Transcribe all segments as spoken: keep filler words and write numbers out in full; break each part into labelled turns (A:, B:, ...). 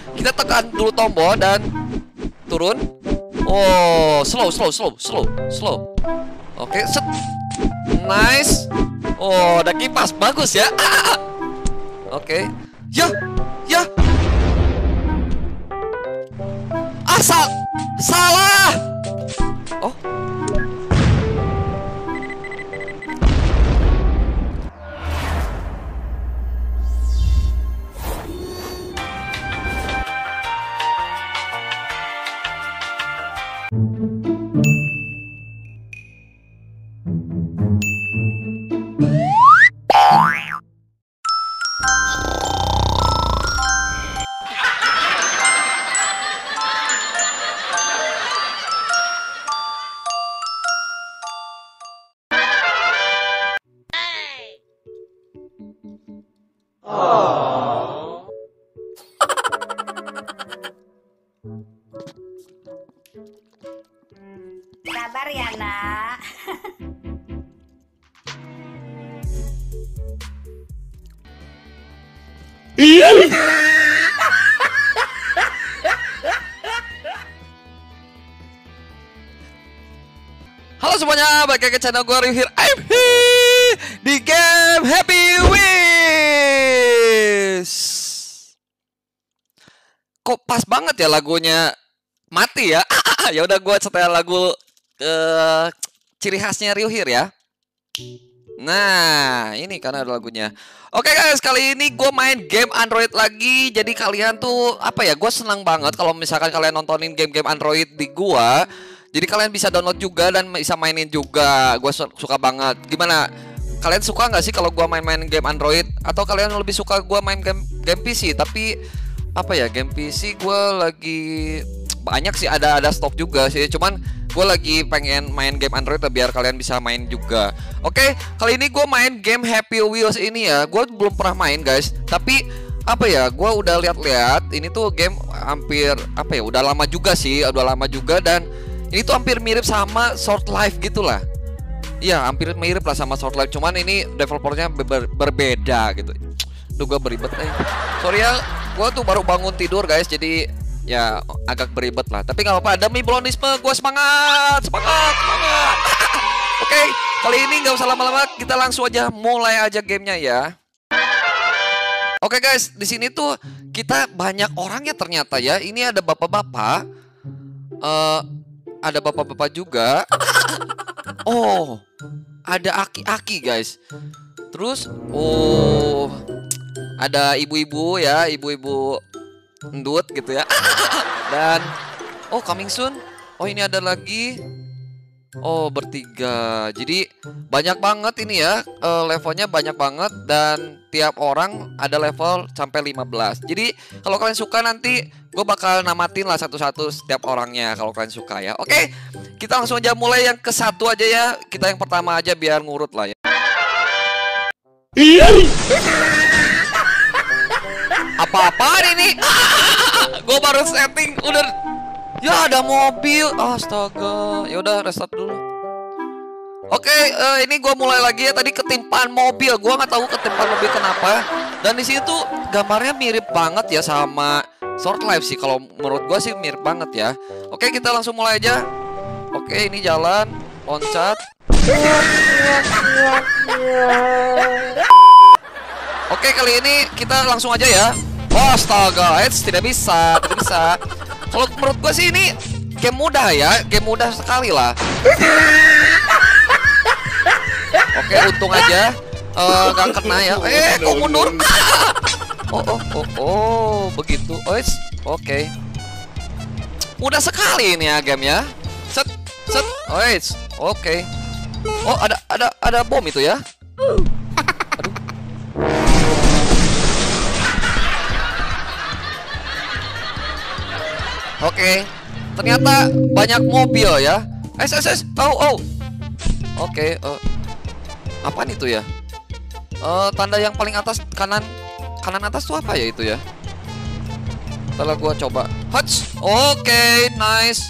A: kita tekan dulu tombol dan turun. Oh, slow, slow, slow, slow, slow. Oke, set. Nice. Oh, ada kipas, bagus ya. Oke. Ya, ya. Asal salah. Oh.
B: Sabar ya, Nak.
A: Halo semuanya, balik lagi ke channel gue Ryu here. I'm here di game Happy Wheels. Kok pas banget ya lagunya mati ya? Ya udah gue setel lagu uh, ciri khasnya Ryu here ya. Nah, ini karena ada lagunya. Oke guys, kali ini gue main game Android lagi. Jadi kalian tuh apa ya? Gue senang banget kalau misalkan kalian nontonin game-game Android di gua. Jadi kalian bisa download juga dan bisa mainin juga. Gue su suka banget. Gimana? Kalian suka nggak sih kalau gue main-main game Android? Atau kalian lebih suka gue main game game P C? Tapi apa ya, game P C gue lagi banyak sih, ada ada stok juga sih. Cuman gue lagi pengen main game Android biar kalian bisa main juga. Oke, kali ini gue main game Happy Wheels ini ya. Gue belum pernah main guys. Tapi apa ya, gue udah lihat-lihat. Ini tuh game hampir apa ya, udah lama juga sih, udah lama juga dan ini tuh hampir mirip sama Short Life gitulah. Iya, hampir mirip lah sama Short Life. Cuman ini developernya ber berbeda gitu. Duh, gue beribet eh. Sorry ya, gue tuh baru bangun tidur guys. Jadi ya agak beribet lah. Tapi nggak apa-apa, demi Blonisme gue semangat, semangat, semangat. Oke, okay, kali ini nggak usah lama-lama, kita langsung aja mulai aja gamenya ya. Oke okay guys, di sini tuh kita banyak orangnya ternyata ya. Ini ada bapak-bapak, uh, ada bapak-bapak juga. Oh, ada aki-aki guys. Terus, oh, ada ibu-ibu ya, ibu-ibu endut gitu ya. Dan oh, coming soon. Oh, ini ada lagi. Oh, bertiga. Jadi banyak banget ini ya, uh, levelnya banyak banget. Dan tiap orang ada level sampai lima belas. Jadi kalau kalian suka nanti gue bakal namatin lah satu-satu setiap orangnya kalau kalian suka ya. Oke, kita langsung aja mulai yang ke satu aja ya. Kita yang pertama aja biar ngurut lah ya. Apa-apaan ini? Ah, gue baru setting udah. Ya ada mobil. Astaga. Ya udah restart dulu. Oke, uh, ini gue mulai lagi ya. Tadi ketimpaan mobil. Gue nggak tahu ketimpaan mobil kenapa. Dan di sini tuh gambarnya mirip banget ya sama Short Life sih. Kalau menurut gue sih mirip banget ya. Oke, kita langsung mulai aja. Oke, ini jalan, loncat. Oke, kali ini kita langsung aja ya. Oh, astaga, Eits, tidak bisa, tidak bisa. Kalau menurut gue sih ini game mudah ya, game mudah sekali lah. Oke, untung aja uh, gak kena ya. Eh, kok mundur? Oh, oh, oh, oh, begitu. Eits, oke. Mudah sekali ini ya game ya. Set, set, Eits, oke. Oh, ada, ada, ada bom itu ya. Oke, okay. Ternyata banyak mobil ya. Es, es, es. Oh, oh. Oke, okay, uh, apaan itu ya? Uh, tanda yang paling atas kanan, kanan atas tuh apa ya itu ya? Setelah gua coba. Huts. Oke, okay, nice.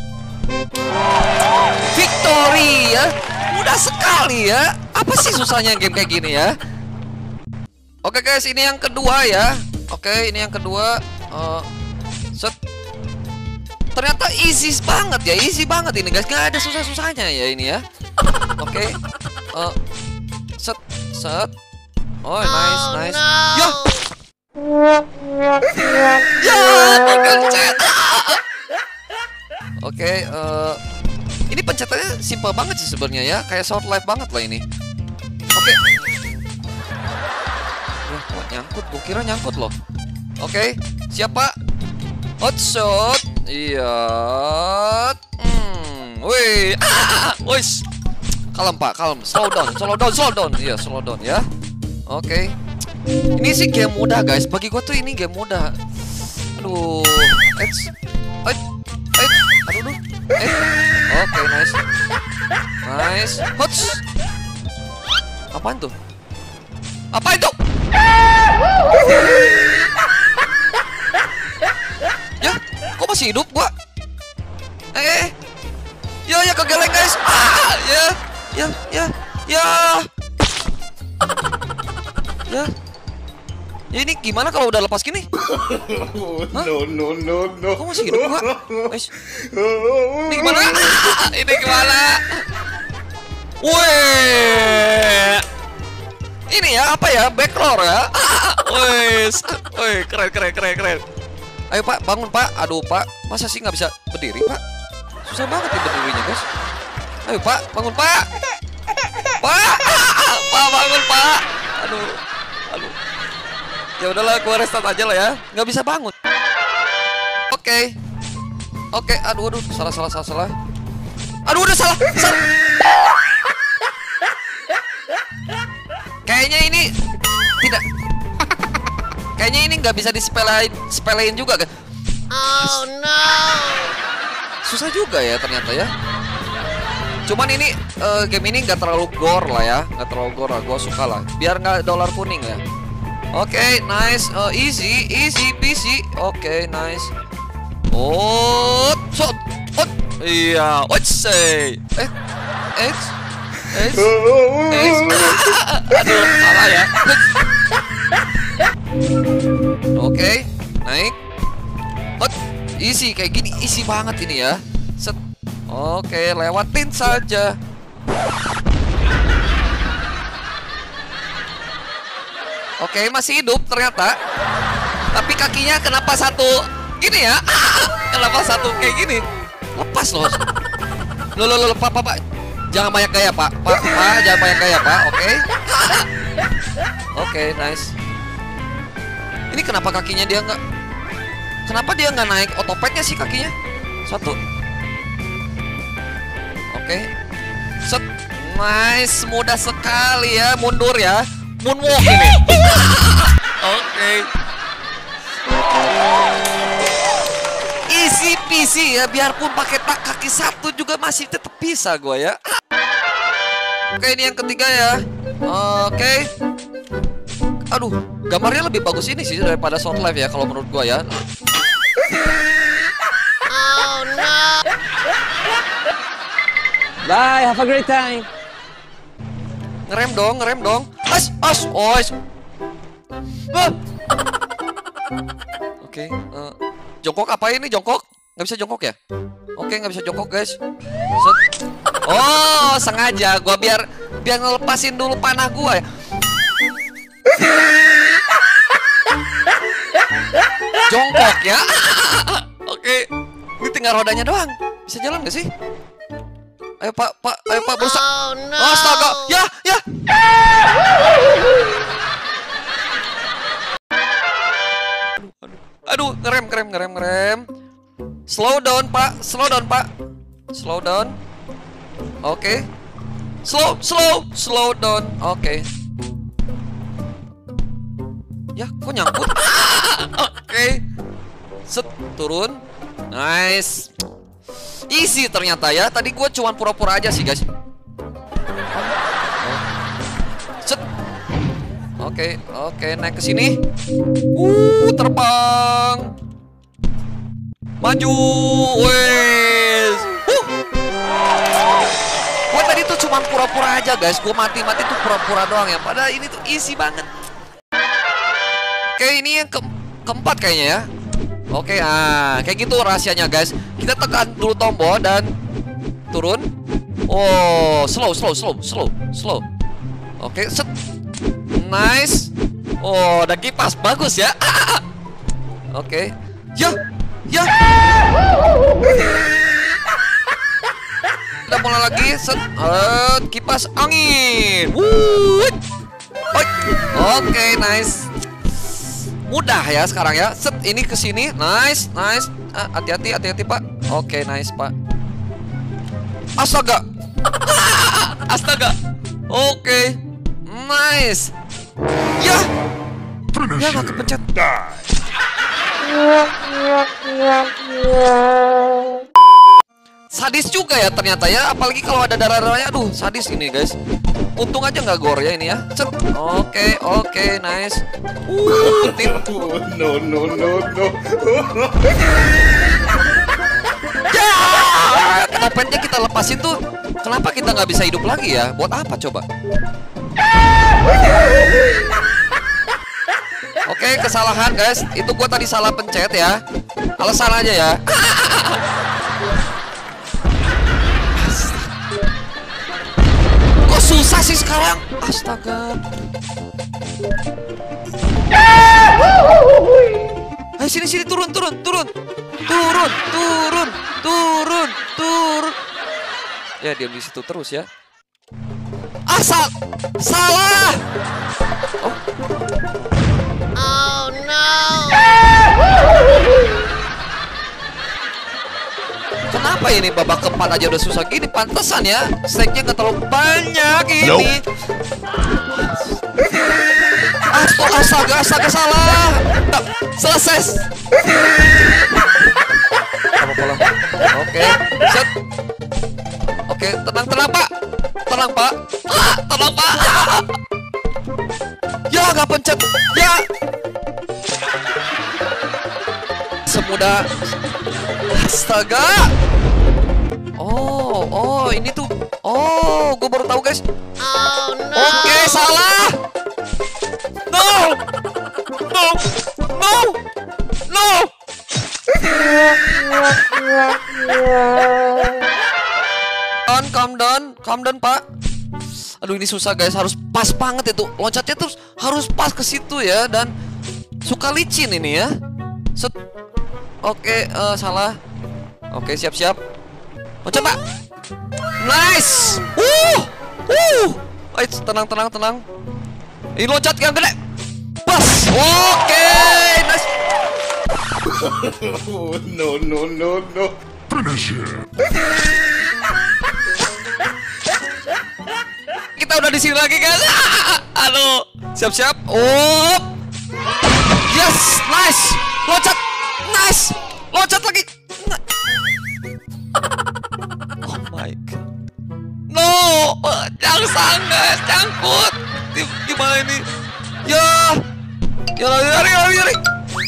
A: Victory ya. Mudah sekali ya. Apa sih susahnya game kayak gini ya? Oke okay, guys, ini yang kedua ya. Oke, okay, ini yang kedua. Uh, Set. Ternyata easy banget ya, easy banget ini guys. Gak ada susah-susahnya ya ini ya. Oke. Okay. Uh, set, set. Oh, nice, nice. Ya. Ya, pencet. Oke, okay, uh, ini pencetannya simple banget sih sebenarnya ya, kayak short life banget lah ini. Oke. Okay. Ya, kok nyangkut? Gue kira nyangkut loh. Oke, okay, siapa? Hotshot. Iya. Hmm. Wih. Ah, wis. Kalem Pak, kalem. Slow down, slow down, slow down. Iya, slow down ya. Oke. Okay. Ini sih game mudah guys. Bagi gue tuh ini game mudah. Aduh. Eits. Eits. Eits. Aduh, aduh. Eits. Oke, okay, nice. Nice. Hots. Apaan tuh? Apa itu? Ya, kok masih hidup gua? Eh, eh. Ya, ya kegeleng guys. Ah, ya, ya, ya, ya. Ya. Ya ini gimana kalau udah lepas gini? Hah?
C: No, no, no, no.
A: Kok masih hidup gua? Guys. Ini gimana? Ah, ini gimana? Wih. Ini ya apa ya? Backroar ya. Wes. Woi, keren keren keren keren. Ayo Pak, bangun Pak. Aduh Pak, masa sih nggak bisa berdiri Pak? Susah banget ya berdirinya guys. Ayo Pak, bangun Pak. Pak, Pak bangun Pak. Aduh, aduh. Ya udahlah, gua restart aja lah ya. Nggak bisa bangun. Oke, okay. oke. Okay. Aduh, aduh, salah salah salah salah. Aduh, udah salah. salah. Kayaknya ini tidak. Kayaknya ini nggak bisa disepelein, sepelein juga kan?
D: Oh no.
A: Susah juga ya ternyata ya. Cuman ini uh, game ini nggak terlalu gore lah ya, nggak terlalu gore lah. Gue suka lah. Biar nggak dolar kuning ya. Oke, okay, nice, uh, easy, easy peasy. Oke, okay, nice. Oh, shot, oh, iya, what's say? Eh, eh, eh, eh. Aduh, salah ya. Oke, okay, naik. Hot, easy kayak gini, easy banget ini ya. Set. Oke, okay, lewatin saja. Oke, okay, masih hidup ternyata. Tapi kakinya kenapa satu gini ya? Kenapa satu kayak gini? Lepas loh. Loh, loh, loh, Pak, Pak, Pak. Jangan banyak gaya, Pak. Pak, Pak, jangan banyak gaya, Pak. Oke. Okay. Oke, okay, nice. Ini kenapa kakinya dia nggak? Kenapa dia nggak naik otopetnya sih kakinya? Satu. Oke. Okay. Set. Nice, mudah sekali ya. Mundur ya. Moonwalk ini. Oke. Okay. Easy peasy ya. Biarpun pakai tak kaki satu juga masih tetap bisa gua ya. Oke, okay, ini yang ketiga ya. Oke. Okay. Aduh, gambarnya lebih bagus ini sih daripada short life ya kalau menurut gua ya.
D: Oh no.
E: Bye, have a great time.
A: Ngerem dong, ngerem dong. As, as, os. Ah. Oke, okay, uh, jongkok apa ini jongkok? Nggak bisa jongkok ya? Oke, okay, nggak bisa jongkok guys. Set. Oh, sengaja gua biar biar ngelepasin dulu panah gua ya. Jongkok ya. Oke, okay. Ini tinggal rodanya doang. Bisa jalan nggak sih? Ayo Pak, Pak, ayo Pak berusaha.
D: Oh no.
A: Astaga, ya, ya. Aduh, ngerem, ngerem, ngerem, ngerem. Slow down Pak, slow down Pak, slow down. Oke, okay. Slow, slow, slow down. Oke. Okay. Ya, kok nyangkut? Oke. Okay. Set, turun. Nice. Easy ternyata ya. Tadi gue cuma pura-pura aja sih guys. Set. Oke, okay, oke, okay, naik ke sini. Uh, terbang. Maju. Wes. Uh. Gue tadi tuh cuma pura-pura aja guys. Gue mati-mati tuh pura-pura doang ya. Padahal ini tuh easy banget. Oke, okay, ini yang ke keempat kayaknya ya. Oke, ah, kayak gitu rahasianya guys. Kita tekan dulu tombol dan turun. Oh, slow, slow, slow, slow, slow. Oke, set. Nice. Oh, ada kipas, bagus ya. Oke, ya, ya. Kita mulai lagi, set. Uh, kipas angin. Wuh. Oke, nice. Mudah ya sekarang ya. Set, ini ke sini. Nice, nice. Hati-hati, ah, hati-hati, Pak. Oke, nice, Pak. Astaga. Astaga. Oke. Nice. Ya. Ya, nggak kepencet. Sadis juga ya ternyata ya. Apalagi kalau ada darah-darahnya. Aduh, sadis ini, guys. Untung aja nggak gore ya ini ya. Cet. Oke, oke, nice. Uh,
C: No, no, no, no.
A: Ya, topengnya kita lepasin tuh. Kenapa kita nggak bisa hidup lagi ya? Buat apa coba? Oke, kesalahan guys. Itu gua tadi salah pencet ya. Alasan aja ya. Kok susah sih sekarang? Astaga. Ayo sini sini turun turun turun. Turun, turun, turun, turun. Ya dia di situ terus ya. Asal salah. Oh.
D: Oh no.
A: Kenapa ini babak keempat aja udah susah gini? Pantesan ya. Stacknya nggak terlalu banyak ini. Nope. Astaga, astaga salah. Selesai. Oke, set. Oke, tenang, tenang Pak. Tenang Pak. Ah, tenang Pak. Ah. Ya, nggak pencet. Ya. Semudah. Astaga. Oh, oh, ini tuh. Oh, gue baru tahu guys.
D: Oh no.
A: Oke, salah. No. No. No. No. On, calm down, calm down Pak. Aduh ini susah guys, harus pas banget itu. Loncatnya terus harus pas ke situ ya. Dan suka licin ini ya. Set. Oke, uh, salah. Oke, siap-siap. Loncat Pak. Nice. Uh, uh. Ayo, tenang, tenang, tenang. Ini loncat yang gede. Pas. Oke, nice.
C: No, no, no, no. Finish him.
A: Kita udah di sini lagi guys. Halo, siap-siap. Oh, yes, nice. Loncat, nice. Loncat lagi. Oh my god. No, jangan guys, cangkut. Gimana ini? Ya, ya lari, lari, lari, lari.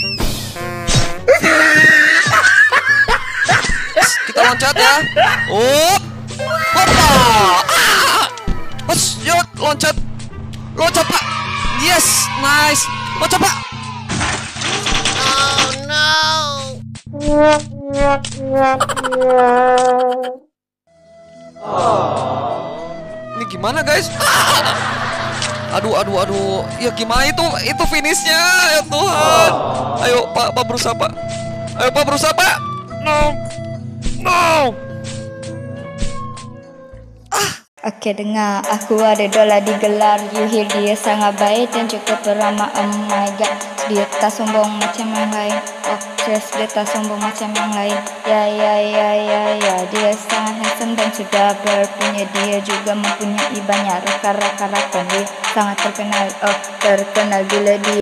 A: Kita loncat ya. Oh, hoppa. Ah. Mas, yuk, loncat. Loncat, Pak. Yes, nice. Loncat, Pak.
D: Oh no.
A: Ini gimana, guys? Aduh, aduh, aduh. Ya gimana itu? Itu finishnya, ya Tuhan. Ayo, Pak, Pak berusaha, Pak. Ayo, Pak berusaha, Pak. No. No.
F: Oke dengar, aku ada dola digelar. You hear dia sangat baik dan cukup ramah. Oh my god, dia tak sombong macam yang lain. Oh yes, dia tak sombong macam yang lain. Ya ya ya ya ya, dia sangat handsome dan sudah berpunya. Dia juga mempunyai banyak rekan-rekan. Dia sangat terkenal, oh terkenal bila dia